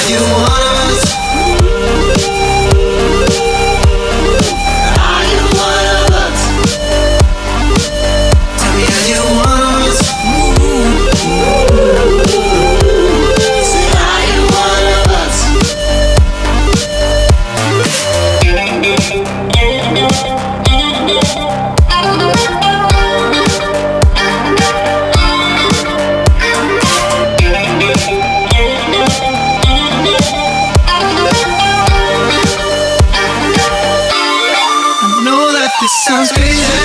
Are you one of us? Are you one of us? Tell me, are you one of us? Say, are you one of us? This sounds crazy,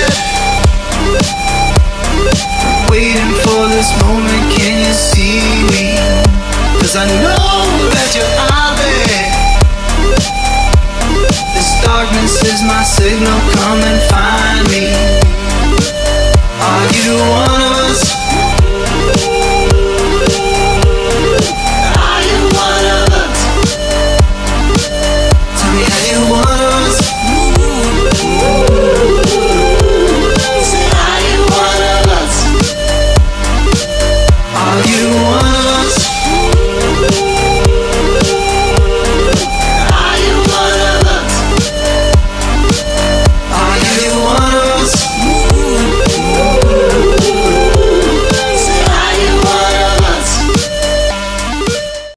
waiting for this moment, can you see me? 'Cause I know that you're out there. This darkness is my signal, come and find me. Are you one of